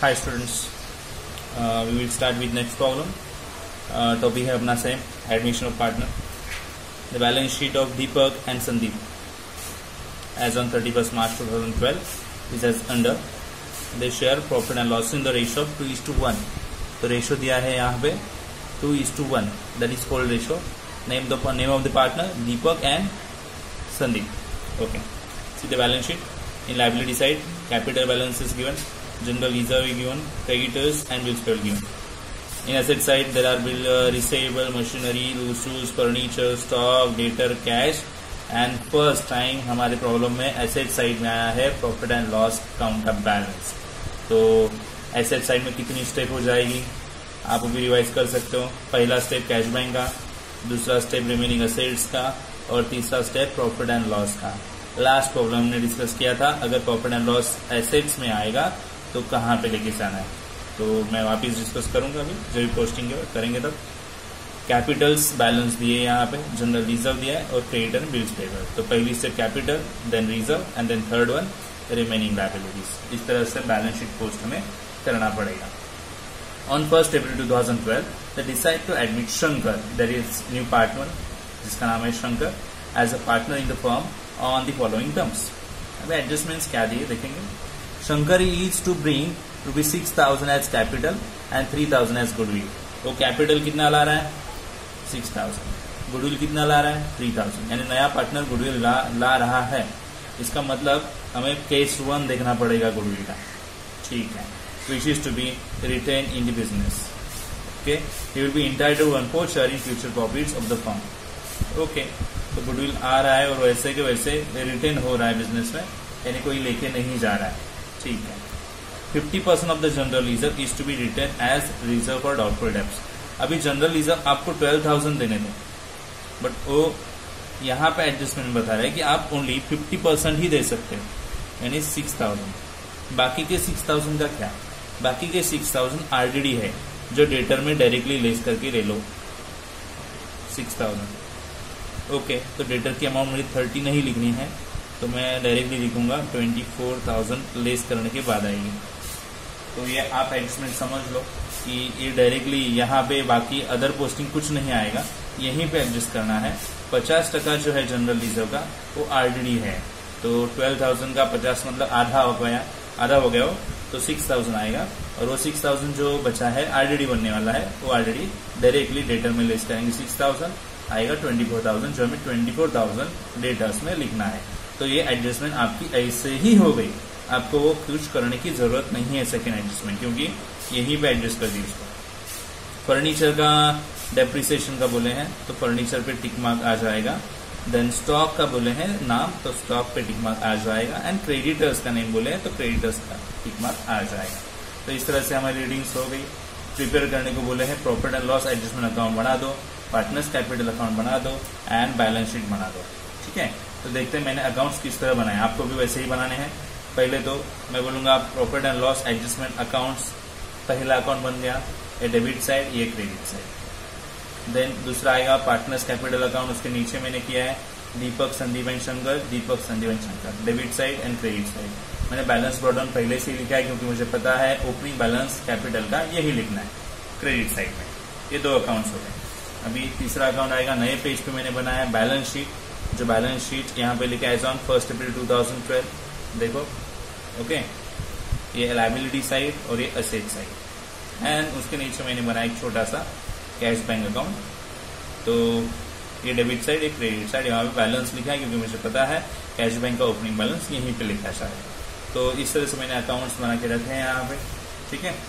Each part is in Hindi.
Hi students, we will start with next problem. Topic है अपना same admission of partner. The balance sheet of Deepak and Sandeep as on 31st March 2012 is as under. They share profit and loss in the ratio of 2:1. तो रेशो दिया है यहाँ पे 2:1. That is called ratio. Name of the partner Deepak and Sandeep. Okay. See the balance sheet. In liability side, capital balance is given, general reserve is given, creditors and bills payable given. In asset side, there are bill receivable, machinery, tools, furniture, stock, debtor, cash. And first time हमारे प्रॉब्लम में एसेट साइड में आया है profit and loss count of balance. तो एसेट साइड में कितनी स्टेप हो जाएगी आप भी रिवाइज कर सकते हो. पहला स्टेप कैश बैंक का, दूसरा स्टेप रिमेनिंग एसेट्स का और तीसरा स्टेप प्रॉफिट एंड लॉस का. लास्ट प्रॉब्लम हमने डिस्कस किया था अगर प्रॉफिट एंड लॉस एसेट्स में आएगा तो कहाँ पे लेके जाना है. तो मैं वापस डिस्कस करूंगा अभी जब भी पोस्टिंग करेंगे तब. कैपिटल्स बैलेंस दिए यहाँ पे, जनरल रिजर्व दिया है और क्रेडिटर बिल्स पेबल. तो पहली step capital, then reserve and then third one remaining liabilities. इस तरह से बैलेंस शीट पोस्ट हमें करना पड़ेगा. On 1st April 2012 they decide to admit Shankar, that is new partner जिसका नाम है Shankar, as a partner in the firm on the following terms. अभी एडजस्टमेंट्स क्या दिए देखेंगे. Shankar is to bring ₹6,000 as capital and 3,000 as goodwill. तो कैपिटल कितना ला रहा है 6,000, गुडविल कितना ला रहा है 3,000. यानी नया पार्टनर गुडविल ला रहा है. इसका मतलब हमें केस 1 देखना पड़ेगा गुडविल का. ठीक है. Which is to be retained in the business. Okay. He will be entitled 1/4 share in future profits of the firm. Okay. तो गुडविल आ रहा है और वैसे के वैसे रिटेन हो रहा है बिजनेस में, यानी कोई लेके नहीं जा रहा है. ठीक है. 50% of the general reserve is to be retained as reserve for doubtful debts. अभी जनरल रिजर्व आपको 12,000 देने थे, बट वो यहाँ पे एडजस्टमेंट बता रहा है कि आप ओनली 50% ही दे सकते हो, यानी 6,000. बाकी के 6,000 का क्या? बाकी के 6,000 आरडीडी है जो डेटर में डायरेक्टली लेस करके ले लो 6,000. ओके. तो डेटर की अमाउंट मुझे 30 नहीं लिखनी है, तो मैं डायरेक्टली लिखूंगा 24,000 लेस करने के बाद आएगी. तो ये आप एडजस्टमेंट समझ लो कि ये डायरेक्टली यहाँ पे बाकी अदर पोस्टिंग कुछ नहीं आएगा, यहीं पे एडजस्ट करना है. 50% जो है जनरल रिजर्व का वो आरडीडी है. तो 12,000 का 50 मतलब आधा हो गया हो, तो 6,000 आएगा. और वो 6,000 जो बचा है आरडीडी बनने वाला है, वो आरडीडी डायरेक्टली डेटर में लेस करेंगे. 6,000 आएगा 24,000 जो हमें 24,000 डेटर्स में लिखना है. तो ये एडजस्टमेंट आपकी ऐसे ही हो गई, आपको वो कुछ करने की जरूरत नहीं है सेकेंड एडजस्टमेंट, क्योंकि यहीं पे एडजस्ट कर दी उसको. फर्नीचर का डेप्रिसिएशन का बोले हैं तो फर्नीचर पे टिक मार्क आ जाएगा. देन स्टॉक का बोले हैं नाम, तो स्टॉक पे टिक मार्क आ जाएगा. एंड क्रेडिटर्स का नेम बोले हैं तो क्रेडिटर्स का टिक मार्क आ जाएगा. तो इस तरह से हमारी रीडिंग्स हो गई. प्रिपेयर करने को बोले हैं profit and loss adjustment account बना दो, पार्टनर्स कैपिटल अकाउंट बना दो एंड बैलेंस शीट बना दो. ठीक है. तो देखते हैं मैंने अकाउंट्स किस तरह बनाए, आपको भी वैसे ही बनाने हैं. पहले तो मैं बोलूंगा profit and loss adjustment accounts. पहला अकाउंट बन गया, ये डेबिट साइड ये क्रेडिट साइड. देन दूसरा आएगा पार्टनर्स कैपिटल अकाउंट. उसके नीचे मैंने किया है Deepak Sandeep and Shankar, Deepak Sandeep and Shankar, debit side and credit side. मैंने बैलेंस ब्रॉट डाउन पहले से ही लिखा है क्योंकि मुझे पता है ओपनिंग बैलेंस कैपिटल का यही लिखना है क्रेडिट साइड में. ये 2 अकाउंट्स हो गए. अभी तीसरा अकाउंट आएगा, नए पेज पे मैंने बनाया बैलेंस शीट. जो बैलेंस शीट यहाँ पे लिखा है एज ऑन 1st April 2012. देखो. ओके. ये लायबिलिटी साइड और ये असेट साइड. एंड उसके नीचे मैंने बनाया एक छोटा सा कैश बैंक अकाउंट. तो ये डेबिट साइड, ये क्रेडिट साइड. यहाँ पे बैलेंस लिखा है क्योंकि मुझे पता है कैश बैंक का ओपनिंग बैलेंस यहीं पे लिखा है शायद. तो इस तरह से मैंने अकाउंट्स बना के रखे हैं यहाँ पे. ठीक है.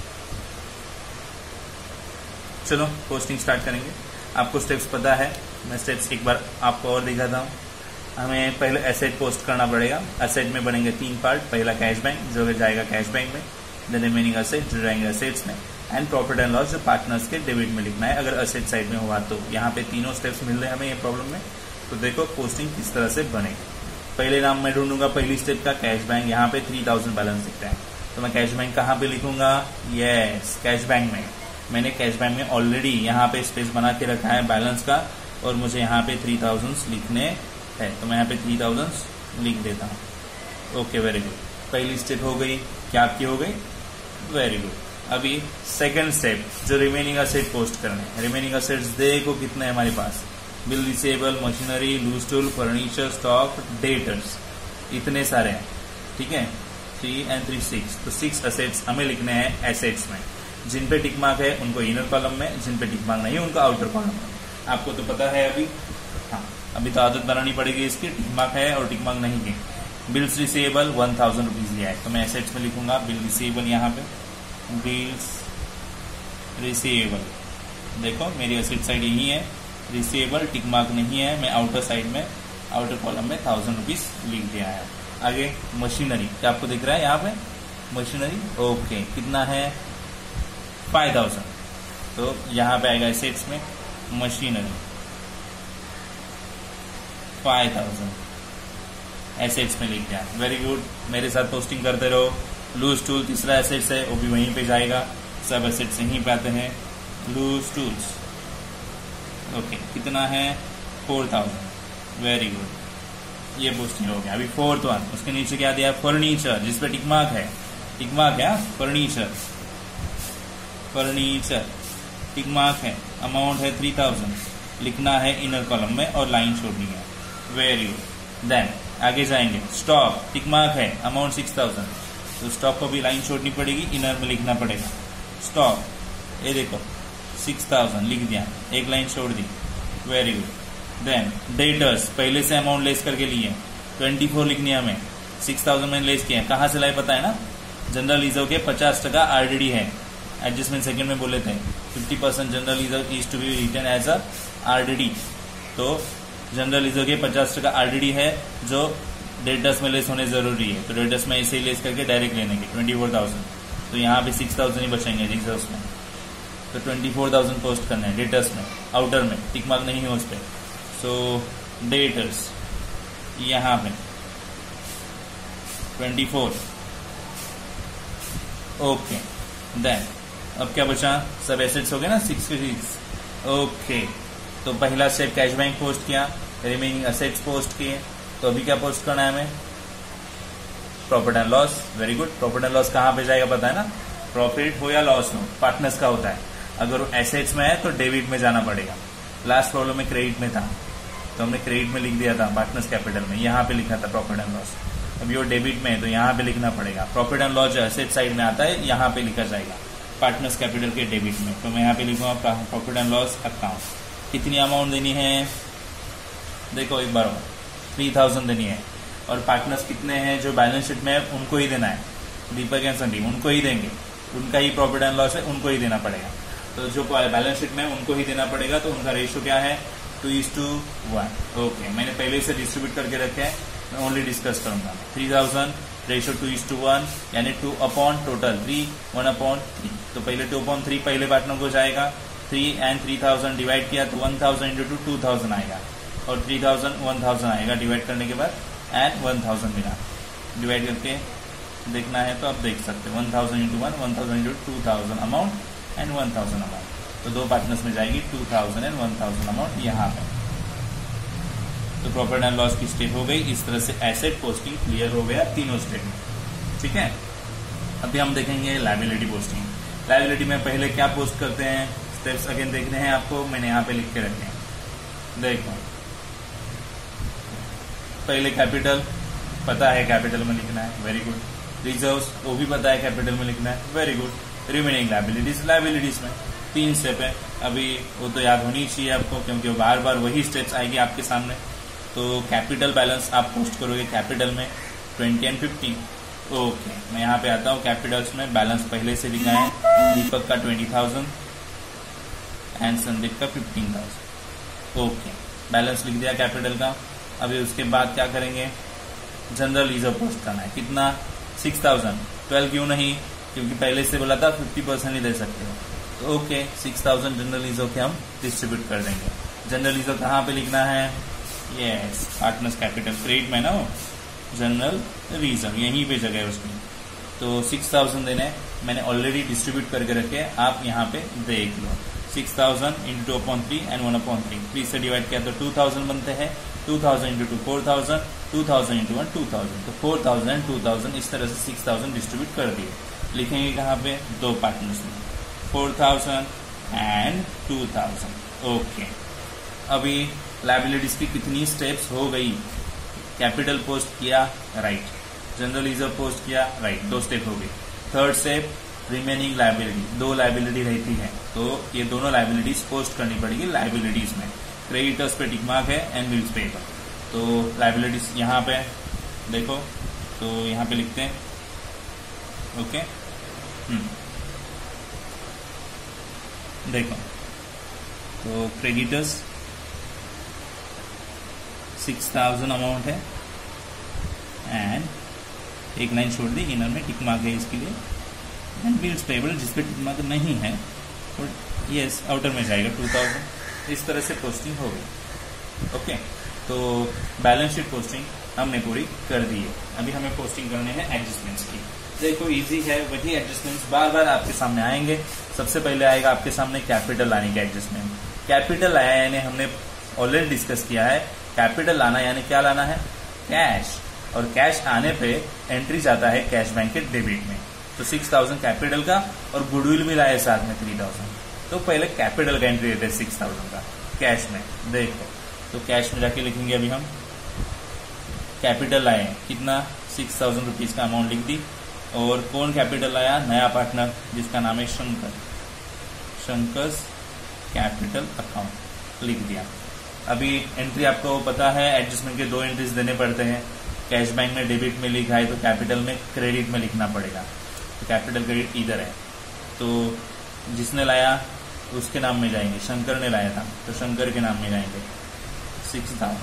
चलो पोस्टिंग स्टार्ट करेंगे. आपको स्टेप्स पता है, मैं स्टेप्स एक बार आपको और दिखाता हूँ. हमें पहले एसेट पोस्ट करना पड़ेगा. एसेट में बनेंगे 3 पार्ट. पहला कैश बैंक जो जाएगा कैश बैंक में, देन रिमेनिंग एसेट जो जाएंगे एसेट्स में, एंड प्रॉफिट एंड लॉस जो पार्टनर्स के डेबिट में लिखना है अगर एसेट साइड में हुआ तो. यहाँ पे तीनों स्टेप्स मिल रहे हैं हमें ये प्रॉब्लम में. तो देखो पोस्टिंग किस तरह से बनेगी. पहले नाम मैं ढूंढूंगा पहली स्टेप का कैश बैंक. यहाँ पे 3,000 बैलेंस दिख रहा है, तो मैं कैश बैंक कहाँ पे लिखूंगा? यस, कैश बैंक में. मैंने कैश बैंक में ऑलरेडी यहाँ पे स्पेस बना के रखा है बैलेंस का, और मुझे यहाँ पे 3,000 लिखने हैं, तो मैं यहाँ पे 3,000 लिख देता हूँ. Okay, very good. पहली स्टेप हो गई. क्या आपकी हो गई? Very good. अभी सेकंड स्टेप जो रिमेनिंग असेट पोस्ट करने हैं। रिमेनिंग असेट्स देखो कितने हैं हमारे पास, bill receivable, machinery, loose tool, furniture, stock, debtors, इतने सारे हैं, ठीक है। 3 and 3 6, तो 6 असेट्स हमें लिखने हैं एसेट्स में। जिन पे टिक मार्क है उनको इनर कॉलम में, जिन पे टिक मार्क नहीं है उनको आउटर कॉलम में। आपको तो पता है अभी, हाँ अभी तो आदत बनानी पड़ेगी इसकी, टिक मार्क है और टिक मार्क नहीं है। बिल्स रिसीवेबल 1000 रुपीज लिया है, तो मैं एसेट्स में लिखूंगा बिल रिसीवेबल, यहाँ पे बिल्स रिसीवेबल। देखो मेरी एसेट साइड यही है, रिसीवेबल टिक मार्क नहीं है, मैं आउटर साइड में आउटर कॉलम में 1000 रुपीज लिख दिया है। आगे मशीनरी, क्या आपको दिख रहा है यहाँ पे मशीनरी, ओके, कितना है 5000, तो यहाँ पे आएगा एसेट्स में मशीनरी 5000 एसेट्स में लिख दिया। वेरी गुड, मेरे साथ पोस्टिंग करते रहो। लूज टूल तीसरा एसेट्स है, वो भी वहीं पे जाएगा, सब एसेट्स यहीं पे आते हैं। लूज टूल्स, ओके, कितना है 4000, वेरी गुड, ये पोस्टिंग हो गया। अभी फोर्थ वन, उसके नीचे क्या दिया, फर्नीचर, जिसपे टिक मार्क है, टिक मार्क है फर्नीचर, फर्नीचर टिक मार्क है, अमाउंट है 3000, लिखना है इनर कॉलम में और लाइन छोड़नी है। वेरी गुड, देन आगे जाएंगे। स्टॉक टिक मार्क है, अमाउंट 6000, तो स्टॉक को भी लाइन छोड़नी पड़ेगी, इनर में लिखना पड़ेगा। स्टॉक, ये देखो 6000 लिख दिया, एक लाइन छोड़ दी, वेरी गुड। देन डेटर्स, पहले से अमाउंट लेस करके लिए 24 लिखनी है हमें, 6000 में लेस किया, कहाँ से लाए पता है ना, जनरल रिजर्व के 50% आरडीडी है, एडजस्टमेंट सेकंड में बोले थे 50% general reserve is to be written as a RDD, तो जनरल रिजर्व के 50% आरडीडी है जो डेटर्स में लेस होने जरूरी है, तो डेटर्स में ऐसे ही लेस करके डायरेक्ट लेने के 24,000, तो यहाँ पे 6000 ही बचेंगे रिजर्व में, तो 24,000 पोस्ट करना है डेटर्स में, आउटर में टिक मार्क नहीं है उस पर, सो डेटर्स यहाँ पे 24, ओके। देन अब क्या बचा, सब एसेट्स हो गए ना 6 के 6, ओके। तो पहला स्टेप कैश बैंक पोस्ट किया, रिमेनिंग एसेट्स पोस्ट किए, तो अभी क्या पोस्ट करना है हमें, profit and loss. Very good, profit and loss कहाँ पे जाएगा पता है ना, प्रॉफिट हो या लॉस हो पार्टनर्स का होता है, अगर वो एसेट्स में है तो डेबिट में जाना पड़ेगा। लास्ट प्रॉब्लम में क्रेडिट में था, तो हमने क्रेडिट में लिख दिया था पार्टनर्स कैपिटल में, यहाँ पे लिखा था प्रॉफिट एंड लॉस, अभी वो डेबिट में है तो यहाँ पे लिखना पड़ेगा। प्रॉफिट एंड लॉस जो एसेट साइड में आता है यहाँ पे लिखा जाएगा पार्टनर्स कैपिटल के डेबिट में, तो मैं यहाँ पे लिखूंगा प्रॉफिट एंड लॉस अकाउंट। कितनी अमाउंट देनी है, देखो एक बार 3000 देनी है, और पार्टनर्स कितने हैं जो बैलेंस शीट में है उनको ही देना है, दीपक एंड संदीप उनको ही देंगे, उनका ही प्रॉफिट एंड लॉस है, उनको ही देना पड़ेगा, तो जो बैलेंस शीट में है उनको ही देना पड़ेगा, तो उनका रेशियो क्या है 2:1, ओके। मैंने पहले से डिस्ट्रीब्यूट करके रखे हैं, मैं ओनली डिस्कस करूंगा। 3000 रेशियो 2:1, यानी 2 अपॉन टोटल 3, 1/3, तो पहले 2/3 पहले पार्टनर को जाएगा, 3 and 3000 डिवाइड किया तो 1000 into 2 2000 आएगा, और 3000 1000 आएगा डिवाइड करने के बाद, एंड 1000 मिला, डिवाइड करके देखना है तो आप देख सकते हैं 1000 into 1, 1000 into 2000 amount and 1000 amount, तो दो पार्टनर्स में जाएगी 2000 एंड 1000 अमाउंट यहाँ पे। तो प्रॉफिट एंड लॉस की स्टेप हो गई, इस तरह से एसेट पोस्टिंग क्लियर हो गया तीनों स्टेप में, ठीक है। अभी हम देखेंगे लायबिलिटी पोस्टिंग। लायबिलिटी में पहले क्या पोस्ट करते हैं, स्टेप्स अगेन देखने हैं आपको, मैंने यहाँ पे लिख के रखे हैं, देखो पहले कैपिटल पता है कैपिटल में लिखना है, वेरी गुड। रिजर्व्स वो भी पता है कैपिटल में लिखना है, very good. Remaining liabilities, liabilities में 3 स्टेप है, अभी वो तो याद होनी चाहिए आपको क्योंकि बार बार वही स्टेप्स आएगी आपके सामने। तो कैपिटल बैलेंस आप पोस्ट करोगे कैपिटल में 20 and 50, ओके। मैं यहाँ पे आता हूँ कैपिटल्स में, बैलेंस पहले से लिखा है, दीपक का 20,000 एंड संदीप का 15,000, ओके। बैलेंस लिख दिया कैपिटल का। अभी उसके बाद क्या करेंगे, जनरल रिजर्व पोस्ट करना है, कितना 6000, 12 क्यों नहीं, क्योंकि पहले से बोला था 50% ही दे सकते हो, तो ओके 6000 जनरल रिजर्व के हम डिस्ट्रीब्यूट कर देंगे। जनरल रिजर्व कहाँ पे लिखना है, यस पार्टनर्स कैपिटल, क्रेडिट में ना वो जनरल रिजर्व यहीं पे जगह है उसकी, तो 6000 देने मैंने ऑलरेडी डिस्ट्रीब्यूट करके रखे, आप यहाँ पे देख लो। 6000 into 2/3 and 1/3, 3 से डिवाइड किया तो 2000 बनते हैं, 2000 into 2 4000, 2000 into 1 2000, तो 4000 2000 इस तरह से 6000 डिस्ट्रीब्यूट कर दिए। लिखेंगे कहाँ पे, दो पार्टनर्स में, 4000 एंड 2000। ओके, अभी लायबिलिटीज की कितनी स्टेप्स हो गई, कैपिटल पोस्ट किया, राइट, जनरल रिजर्व पोस्ट किया, राइट, 2 स्टेप हो गई। Third step remaining liability, 2 liability रहती है तो ये दोनों लायबिलिटीज पोस्ट करनी पड़ेगी लायबिलिटीज में। क्रेडिटर्स पे टिक मार्क है एंड बिल्स पेबल, तो लायबिलिटीज यहाँ पे देखो, तो यहाँ पे लिखते हैं। ओके, देखो तो क्रेडिटर्स 6000 अमाउंट है एंड एक लाइन छोड़ दी, इनर में टिक मार्क है इसके लिए, एंड बिल्स पेबल जिसपे टिक मार्क नहीं है और यस आउटर में जाएगा 2000। इस तरह से पोस्टिंग हो गई। ओके, तो बैलेंस शीट पोस्टिंग हमने पूरी कर दी है। अभी हमें पोस्टिंग करने हैं एडजस्टमेंट्स की। देखो इजी है, वही एडजस्टमेंट्स बार बार आपके सामने आएंगे। सबसे पहले आएगा आपके सामने कैपिटल लाने का एडजस्टमेंट। कैपिटल आया यानी हमने ऑलरेडी डिस्कस किया है, कैपिटल लाना यानी क्या लाना है, कैश, और कैश आने पे एंट्री जाता है कैश बैंक के डेबिट में। तो 6000 कैपिटल का और गुडविल भी लाए साथ में 3000, तो पहले कैपिटल का एंट्री देते हैं 6000 का कैश में। देखो तो कैश में जाके लिखेंगे, अभी हम कैपिटल लाए कितना, 6000 रुपीज का अमाउंट लिख दी। और कौन कैपिटल लाया, नया पार्टनर जिसका नाम है शंकर, शंकर्स कैपिटल अकाउंट लिख दिया। अभी एंट्री आपको पता है, एडजस्टमेंट के 2 एंट्रीज देने पड़ते हैं। कैश बैंक में डेबिट में लिखा है तो कैपिटल में क्रेडिट में लिखना पड़ेगा। तो कैपिटल क्रेडिट इधर है, तो जिसने लाया उसके नाम में जाएंगे, शंकर ने लाया था तो शंकर के नाम में जाएंगे 6000।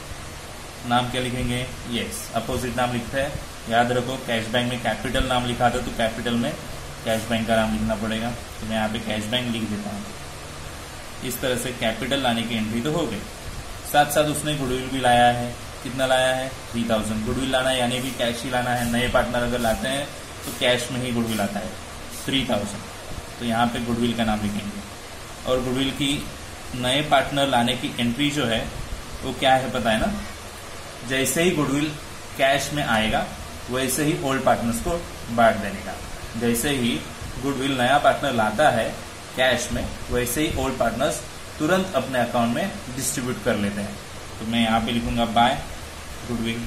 नाम क्या लिखेंगे, यस अपोजिट नाम लिखता है, याद रखो। कैश बैंक में कैपिटल नाम लिखा था तो कैपिटल में कैश बैंक का नाम लिखना पड़ेगा, तो मैं यहाँ पे कैश बैंक लिख देता हूँ। इस तरह से कैपिटल लाने की एंट्री तो हो गई। साथ साथ उसने गुडविल भी लाया है, कितना लाया है, 3000। गुडविल लाना है यानी भी कैश ही लाना है। नए पार्टनर अगर लाते हैं तो कैश में ही गुडविल आता है 3000, तो यहाँ पे गुडविल का नाम लिखेंगे। और गुडविल की नए पार्टनर लाने की एंट्री जो है वो क्या है पता है ना, जैसे ही गुडविल कैश में आएगा वैसे ही ओल्ड पार्टनर्स को बांट देने का। जैसे ही गुडविल नया पार्टनर लाता है कैश में, वैसे ही ओल्ड पार्टनर्स तुरंत अपने अकाउंट में डिस्ट्रीब्यूट कर लेते हैं। तो मैं यहाँ पे लिखूंगा बाय गुडविल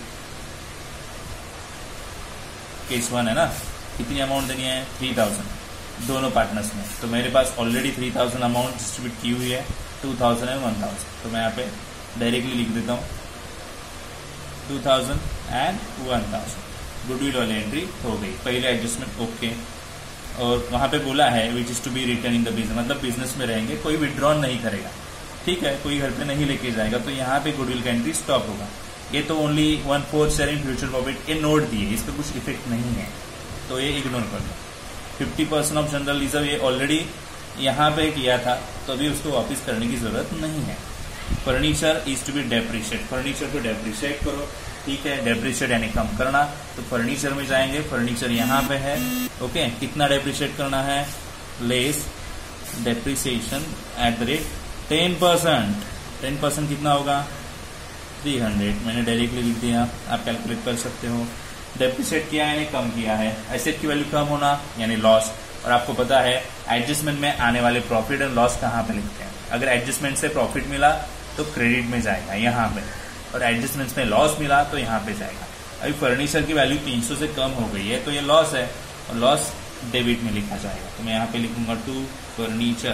केस 1 है ना, कितनी अमाउंट देनी है, 3000 दोनों पार्टनर्स में। तो मेरे पास ऑलरेडी 3000 अमाउंट डिस्ट्रीब्यूट की हुई है, 2000 एंड 1000। तो मैं यहाँ पे डायरेक्टली लिख देता हूँ 2000 एंड 1000। गुडविल वाली एंट्री हो गई, पहले एडजस्टमेंट ओके। और वहां पे बोला है which is to be return in the business, मतलब बिजनेस में रहेंगे, कोई विड्रॉ नहीं करेगा, ठीक है, कोई घर पे नहीं लेके जाएगा। तो यहाँ पे गुडविल का एंट्री स्टॉप होगा। ये तो only 1/4 share in future profit, ये नोट दिए, इसका कुछ इफेक्ट नहीं है, तो ये इग्नोर कर दो। 50% ऑफ जनरल रिजर्व ये ऑलरेडी यहाँ पे किया था, तो अभी उसको वापस करने की जरूरत नहीं है। Furniture is to be depreciate, furniture को डेप्रिशिएट करो, ठीक है, डेप्रिशिएट यानी कम करना। तो फर्नीचर में जाएंगे, फर्नीचर यहाँ पे है, ओके। कितना डेप्रिशिएट करना है, less depreciation at the rate 10%। 10% कितना होगा, 300। मैंने डायरेक्टली लिख दिया, आप कैलकुलेट कर सकते हो। डेप्रिशिएट किया यानी कम किया है, एसेट की वैल्यू कम होना यानी लॉस। और आपको पता है एडजस्टमेंट में आने वाले प्रॉफिट एंड लॉस कहाँ पे लिखते हैं। अगर एडजस्टमेंट से प्रॉफिट मिला तो क्रेडिट में जाएगा यहाँ पे, और एडजस्टमेंट में लॉस मिला तो यहाँ पे जाएगा। अभी फर्नीचर की वैल्यू 300 से कम हो गई है तो ये लॉस है, और लॉस डेबिट में लिखा जाएगा। तो मैं यहाँ पे लिखूंगा टू फर्नीचर,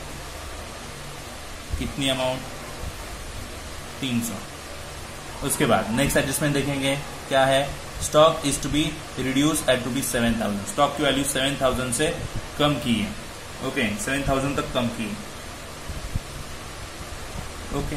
कितनी अमाउंट, 300। उसके बाद नेक्स्ट एडजस्टमेंट देखेंगे क्या है, stock is to be reduce at ₹7,000। Stock की वैल्यू 7,000 से कम की है, ओके, 7,000 तक कम की है, okay.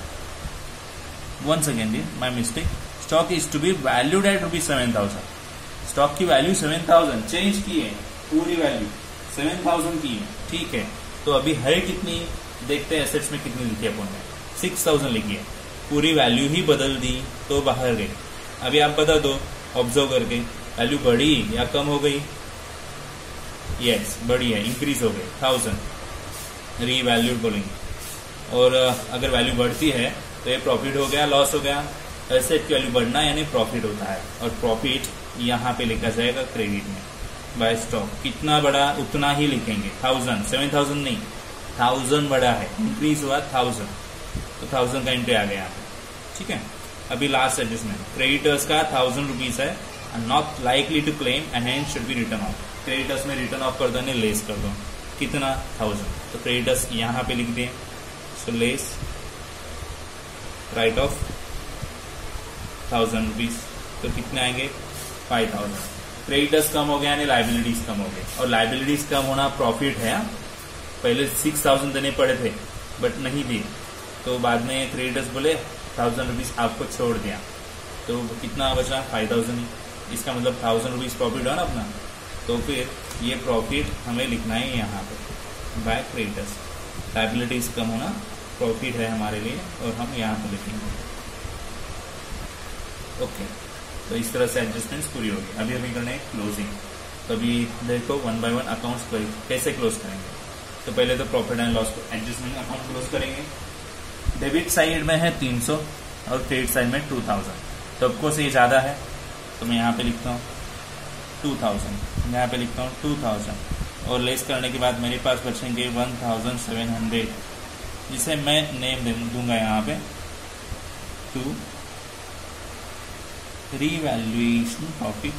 once again my mistake, stock is to be valued at ₹7,000। Stock की वैल्यू 7,000 चेंज की है, पूरी वैल्यू 7,000 की है, ठीक है। तो अभी है कितनी, देखते हैं एसेट्स में कितनी लिखी है अपन ने, 6,000 लिखी है, पूरी वैल्यू ही बदल दी तो बाहर गई। अभी आप बता दो ऑब्जर्व करके, वैल्यू बढ़ी या कम हो गई, यस बढ़ी है, इंक्रीज हो गई 1000, रीवैल्यूड बोलेंगे। और अगर वैल्यू बढ़ती है तो ये प्रॉफिट हो गया, लॉस हो गया। एसेट की वैल्यू बढ़ना यानी प्रॉफिट होता है, और प्रॉफिट यहाँ पे लिखा जाएगा क्रेडिट में। बाय स्टॉक, कितना बड़ा उतना ही लिखेंगे, 1000, 7000 नहीं, 1000 बड़ा है, इंक्रीज हुआ 1000, तो 1000 का एंट्री आ गया यहाँ पे, ठीक है। अभी लास्ट एडजस्टमेंट, क्रेडिटर्स का 1000 रुपीज है, not likely to claim and hence should be return off, creditors में रिटर्न ऑफ कर दो, नहीं लेस कर दो, कितना 1000, तो क्रेडिटर्स यहाँ पे लिख दिए, so less write off 1000 rupees, तो कितने आएंगे 5000, क्रेडिटर्स कम हो गया यानी लाइबिलिटीज कम हो गए, और लाइबिलिटीज कम होना प्रॉफिट है। पहले 6000 देने पड़े थे बट नहीं दिए, तो बाद में क्रेडिटर्स बोले 1000 रुपीज आपको छोड़ दिया, तो कितना बचा 5000 ही, इसका मतलब 1000 रुपीज प्रॉफिट हुआ ना अपना, तो फिर ये प्रॉफिट हमें लिखना है यहाँ पे बाय क्रेडिटर्स, लाइबिलिटीज कम होना प्रॉफिट है हमारे लिए और हम यहाँ पे लिखेंगे। ओके, तो इस तरह से एडजस्टमेंट्स पूरी होगी। अभी अभी करने क्लोजिंग, तो अभी देखो वन बाय वन अकाउंट्स कैसे क्लोज करेंगे। तो पहले तो profit and loss adjustment account close करेंगे। डेबिट साइड में है 300 और क्रेडिट साइड में 2000, तो ऑफकोर्स ये ज्यादा है तो मैं यहाँ पे लिखता हूँ 2000, यहाँ पे लिखता हूँ 2000 और लेस करने के बाद मेरे पास बचेंगे 1700, जिसे मैं नेम दूंगा यहाँ पे to revaluation profit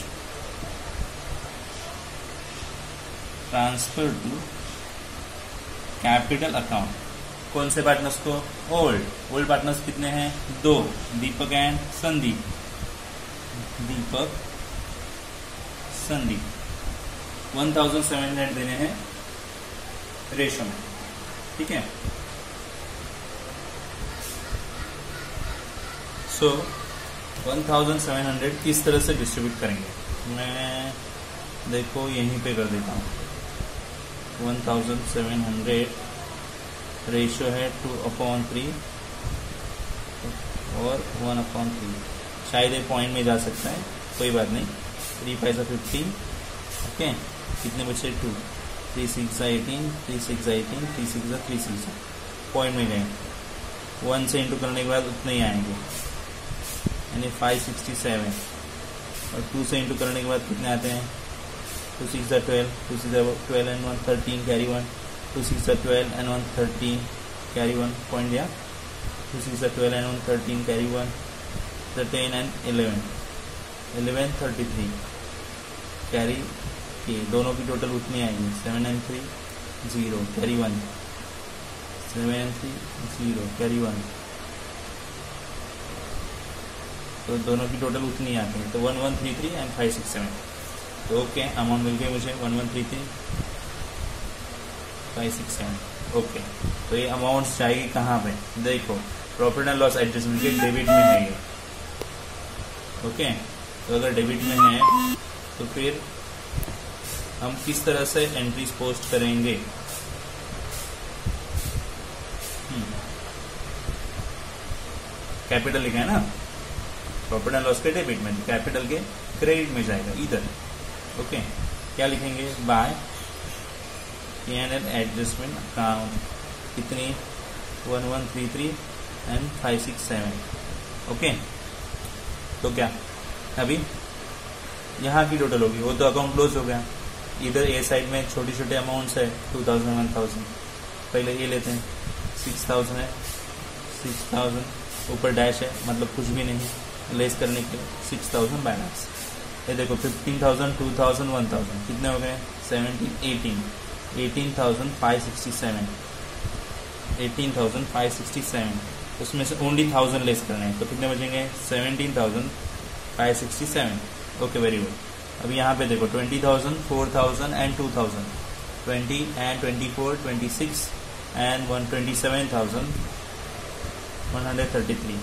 transfer to capital account. कौन से पार्टनर्स को? ओल्ड पार्टनर्स कितने हैं? 2, दीपक एंड संदीप। दीपक संदीप 1700 देने हैं रेशो में, ठीक है। सो 1700 किस तरह से डिस्ट्रीब्यूट करेंगे, मैं देखो यहीं पे कर देता हूँ। 1700 रेशियो है 2/3 और 1/3, शायद ये पॉइंट में जा सकता है, कोई बात नहीं। 3 5 15, ओके, कितने बचे 2, 3 6 18, 3 6 18, 3 6 3 6, पॉइंट में गए। 1 से इंटू करने के बाद उतने ही आएंगे, यानी 567, और 2 से इंटू करने के बाद कितने आते हैं? 2 6 12, 2 6 12 and 1 13 carry 1, 2 6 12 and 1 13 carry 1, point दिया। 2 6 12 and 1 13 कैरी 1, 13 and 11 33 कैरी के, दोनों की टोटल उतनी आएगी। 7 and 3 0 कैरी 1, 7 and 3 0 कैरी 1, तो दोनों की टोटल उतनी आती है। तो 1133 एंड 567, तो ओके, अमाउंट मिल गई मुझे 1133 567। ओके, तो ये अमाउंट जाएगी कहाँ पे? देखो प्रॉफिट एंड लॉस एडजस्टमेंट के डेबिट में है ये, ओके। तो अगर डेबिट में है तो फिर हम किस तरह से एंट्रीज पोस्ट करेंगे? कैपिटल लिखा है ना, प्रॉफिट एंड लॉस के डेबिट में, कैपिटल के क्रेडिट में जाएगा इधर, ओके। क्या लिखेंगे? बाय P&L एडजस्टमेंट अकाउंट, कितनी? 1133 एंड 567, ओके। तो क्या अभी यहाँ की टोटल होगी, वो तो अकाउंट क्लोज हो गया। इधर ए साइड में छोटे छोटे अमाउंट्स है 2000 1000, पहले ये लेते हैं। 6000 है, 6000 ऊपर डैश है, मतलब कुछ भी नहीं, लेस करने के लिए 6000 बैलेंस। ये देखो 15,000 2000 1000 कितने हो गए? 17 18,567, 18,567, उसमें से ओनली 1000 लेस करने हैं, तो कितने बचेंगे? 17,567, ओके, वेरी गुड। अभी यहाँ पे देखो 20,000 4000 एंड 2000, 20 एंड 24 26 एंड 127,133,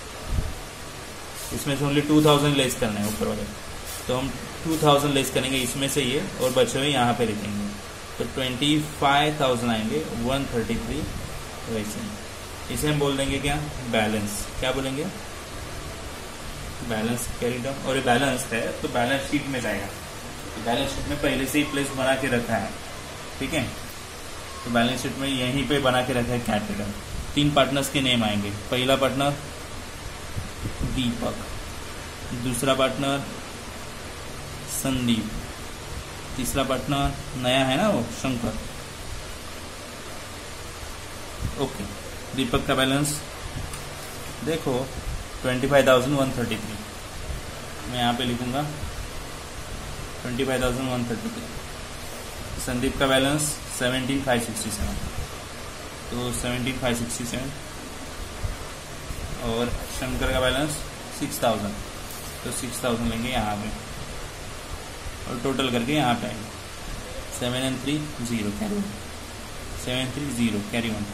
इसमें से ओनली 2000 लेस करना है ऊपर वाले, तो हम 2000 लेस करेंगे इसमें से ये, और बचे हुए यहाँ पे लिखेंगे, तो 25,000 आएंगे 133, वैसे इसे हम बोल देंगे क्या? बैलेंस। क्या बोलेंगे? Balance carry down. और ये बैलेंस है तो बैलेंस शीट में जाएगा, बैलेंस शीट में पहले से ही प्लेस बना के रखा है, ठीक है। तो बैलेंस शीट में यहीं पे बना के रखा है कैपिटल। 3 पार्टनर्स के नेम आएंगे, पहला पार्टनर दीपक, दूसरा पार्टनर संदीप, तीसरा पार्टनर नया है ना वो शंकर। ओके, दीपक का बैलेंस देखो 25,133, मैं यहाँ पे लिखूंगा 25,133। संदीप का बैलेंस 17,567, तो 17,567 और शंकर का बैलेंस 6,000, तो 6,000 लेंगे यहाँ पे और टोटल करके यहाँ पे आएंगे 7 and 3 0 carry 1, 7 3 0 carry 1,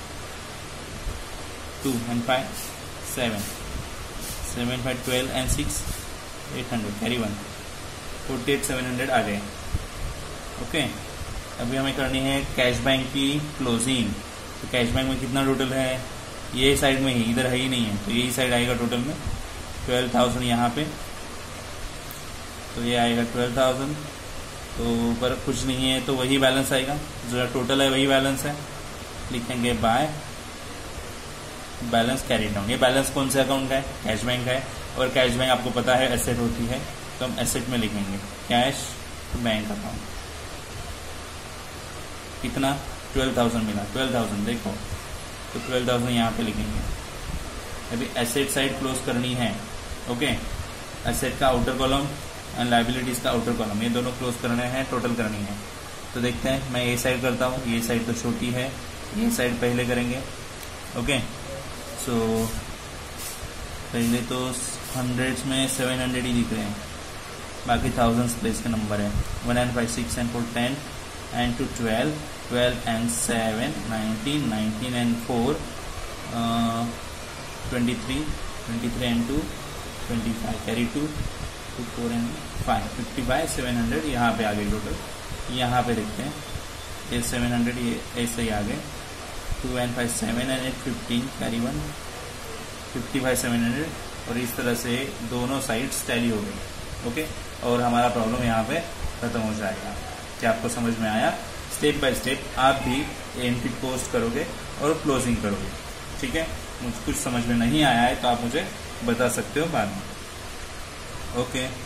2 and 5 7, 7 5 12 and 6 800 carry 1, 48,700 आ गए। ओके, अभी हमें करनी है कैश बैंक की क्लोजिंग। तो कैश बैंक में कितना टोटल है, ये साइड में ही, इधर है ही नहीं है, तो यही साइड आएगा टोटल में 12,000 यहाँ पे, तो ये आएगा 12,000। तो ऊपर कुछ नहीं है तो वही बैलेंस आएगा, जो टोटल है वही बैलेंस है। लिखेंगे बाय बैलेंस कैरी डाउन। ये बैलेंस कौन से अकाउंट का है, कैश बैंक का है, और कैश बैंक आपको पता है एसेट होती है, तो हम एसेट में लिखेंगे कैश बैंक अकाउंट। कितना 12,000 मिला, 12,000 देखो, तो 12,000 यहाँ पे लिखेंगे। अभी एसेट साइड क्लोज करनी है। ओके, एसेट का आउटर कॉलम एंड लायबिलिटीज का आउटर कॉलम, ये दोनों क्लोज करने हैं, टोटल करनी है। तो देखते हैं, मैं ये साइड करता हूँ, ये साइड तो छोटी है, ये साइड पहले करेंगे। ओके, सो पहले तो हंड्रेड्स में 700 ही दिख रहे हैं, बाकी थाउजेंड्स प्लेस के नंबर है। 1 and 5 6 and 4 10 and 2 12, 12 and 7 19, 19 and 4 23, 23 and 2 25 carry 2, 2 4 and 5 55 700 यहाँ पे आ गए टोटल। यहाँ पे देखते हैं ये 700 ये ऐसे ही आ गए। 2 and 5 7 and 8 15 कैरी 1, 55 700, और इस तरह से दोनों साइड्स टैली हो गई। ओके, और हमारा प्रॉब्लम यहाँ पे खत्म हो जाएगा। क्या आपको समझ में आया? स्टेप बाय स्टेप आप भी एंट्री पोस्ट करोगे और क्लोजिंग करोगे। ठीक है, मुझे कुछ समझ में नहीं आया है तो आप मुझे बता सकते हो बाद में। ओके।